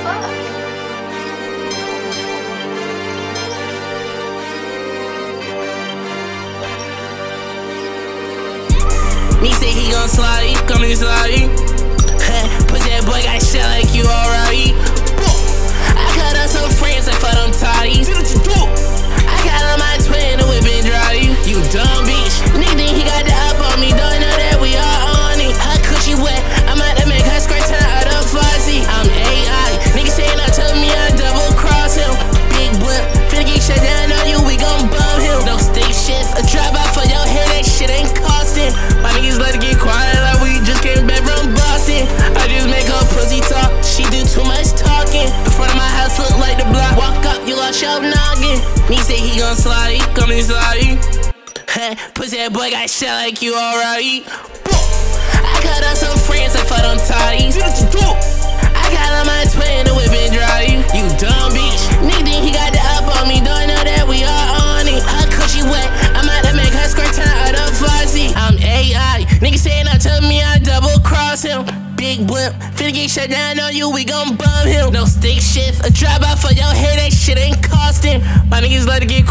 Me say he gon' slide, come and slide. Put that boy got shit like you alright. I cut up some friends and for them toddies. I got on my twin, the whip and drive. You dumb bitch. Nigga think he got the up on me, don't know that we all on it. Her cushy wet, I'm about to make her skirt turn out of fuzzy. I'm AI, nigga saying I told me I double cross him. Big whip, finna get shut down on you, we gon' bum him. No stick shift, a drop out for your hair, that shit ain't costing. My niggas let it get quiet like we just came back from Boston. I just make her pussy talk, she do too much talking. The front of my house look like the block, walk up, you lost your noggin. Me say he gon' slide, come and slide. Pussy that boy got shit like you alright. I cut up some friends and for them toddies. I got on my twin, the whip and drive. You dumb bitch. Nigga think he got the up on me, don't know that we all on it. Her cushy wet, I'm about to make her skirt turn out of fuzzy. I'm AI, nigga saying I told me I double cross him. Big whip, finna get shut down on you, we gon' bum him. No stick shift, a drop out for your hair, that shit ain't costing. My niggas let it get